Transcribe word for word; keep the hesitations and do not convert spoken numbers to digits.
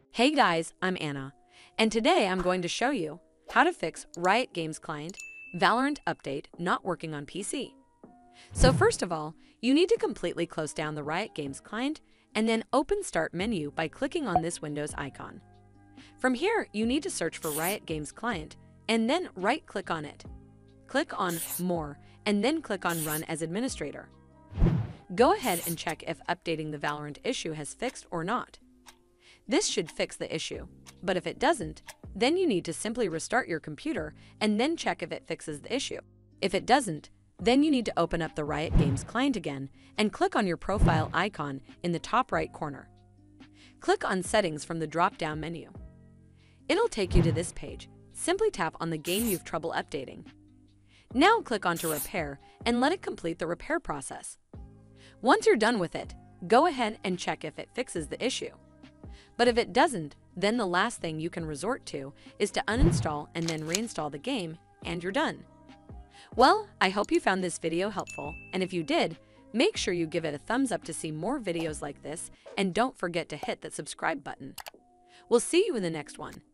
Hey guys, I'm Anna, and today I'm going to show you how to fix Riot Games client Valorant update not working on P C. So first of all, you need to completely close down the Riot Games client and then open Start menu by clicking on this Windows icon. From here, you need to search for Riot Games client and then right-click on it. Click on More and then click on Run as Administrator. Go ahead and check if updating the Valorant issue has fixed or not. This should fix the issue, but if it doesn't, then you need to simply restart your computer and then check if it fixes the issue. If it doesn't, then you need to open up the Riot Games client again and click on your profile icon in the top right corner. Click on Settings from the drop-down menu. It'll take you to this page. Simply tap on the game you've trouble updating. Now click on to Repair and let it complete the repair process. Once you're done with it, go ahead and check if it fixes the issue. But if it doesn't, then the last thing you can resort to is to uninstall and then reinstall the game, and you're done. Well, I hope you found this video helpful, and if you did, make sure you give it a thumbs up to see more videos like this, and don't forget to hit that subscribe button. We'll see you in the next one.